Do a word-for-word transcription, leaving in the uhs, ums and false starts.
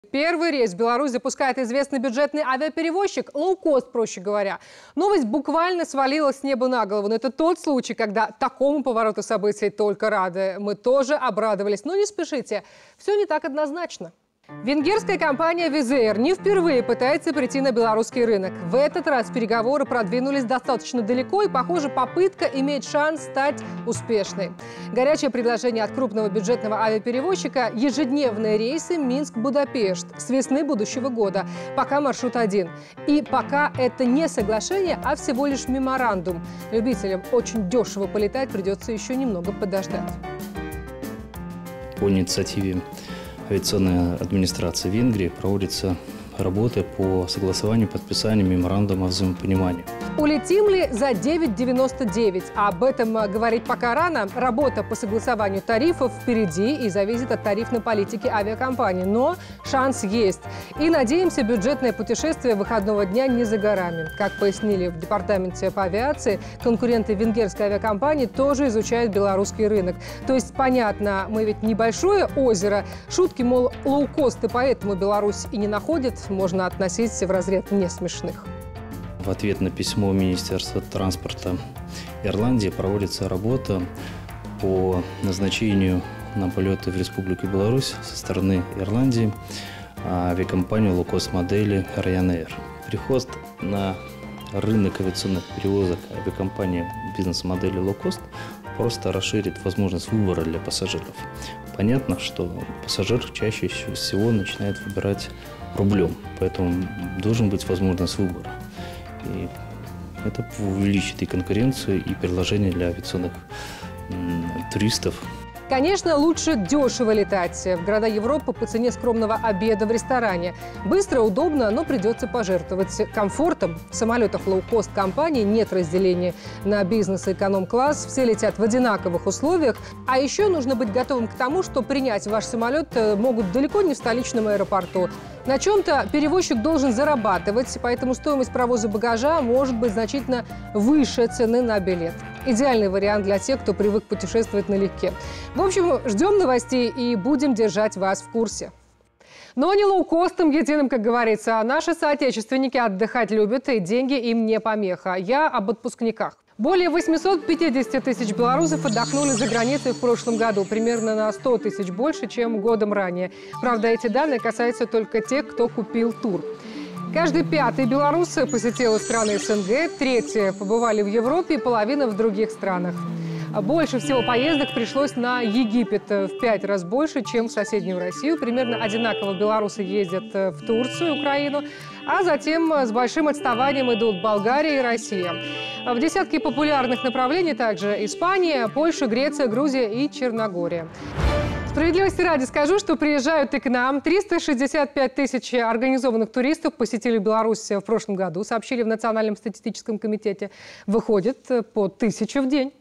Первый рейс в Беларусь запускает известный бюджетный авиаперевозчик, лоукост, проще говоря. Новость буквально свалилась с неба на голову. Но это тот случай, когда такому повороту событий только рады. Мы тоже обрадовались. Но не спешите, все не так однозначно. Венгерская компания Wizz Air не впервые пытается прийти на белорусский рынок. В этот раз переговоры продвинулись достаточно далеко, и, похоже, попытка имеет шанс стать успешной. Горячее предложение от крупного бюджетного авиаперевозчика – ежедневные рейсы Минск-Будапешт с весны будущего года. Пока маршрут один. И пока это не соглашение, а всего лишь меморандум. Любителям очень дешево полетать придется еще немного подождать. По инициативе авиационной администрации Венгрии проводится работы по согласованию и подписанию меморандума взаимопонимания. Улетим ли за девять девяносто девять? Об этом говорить пока рано. Работа по согласованию тарифов впереди и зависит от тарифной политики авиакомпании. Но шанс есть. И, надеемся, бюджетное путешествие выходного дня не за горами. Как пояснили в департаменте по авиации, конкуренты венгерской авиакомпании тоже изучают белорусский рынок. То есть, понятно, мы ведь небольшое озеро. Шутки, мол, лоукосты поэтому Беларусь и не находит, можно относить в разряд несмешных. В ответ на письмо Министерства транспорта Ирландии проводится работа по назначению на полеты в Республику Беларусь со стороны Ирландии авиакомпанию лоукост-модели Ryanair. Приход на рынок авиационных перевозок авиакомпании бизнес-модели лоукост просто расширит возможность выбора для пассажиров. Понятно, что пассажир чаще всего начинает выбирать рублем, поэтому должен быть возможность выбора. И это увеличит и конкуренцию, и предложение для авиационных туристов. Конечно, лучше дешево летать в города Европы по цене скромного обеда в ресторане. Быстро, удобно, но придется пожертвовать комфортом. В самолетах лоукост-компании нет разделения на бизнес и эконом-класс. Все летят в одинаковых условиях. А еще нужно быть готовым к тому, что принять ваш самолет могут далеко не в столичном аэропорту. На чем-то перевозчик должен зарабатывать, поэтому стоимость провоза багажа может быть значительно выше цены на билет. Идеальный вариант для тех, кто привык путешествовать налегке. В общем, ждем новостей и будем держать вас в курсе. Но не лоукостом единым, как говорится, а наши соотечественники отдыхать любят, и деньги им не помеха. Я об отпускниках. Более восьмисот пятидесяти тысяч белорусов отдохнули за границей в прошлом году, примерно на сто тысяч больше, чем годом ранее. Правда, эти данные касаются только тех, кто купил тур. Каждый пятый белорус посетил страны СНГ, третьи побывали в Европе и половина в других странах. Больше всего поездок пришлось на Египет, в пять раз больше, чем в соседнюю Россию. Примерно одинаково белорусы ездят в Турцию, Украину, а затем с большим отставанием идут Болгария и Россия. В десятке популярных направлений также Испания, Польша, Греция, Грузия и Черногория. Справедливости ради скажу, что приезжают и к нам. триста шестьдесят пять тысяч организованных туристов посетили Беларусь в прошлом году, сообщили в Национальном статистическом комитете. Выходит по тысяче в день.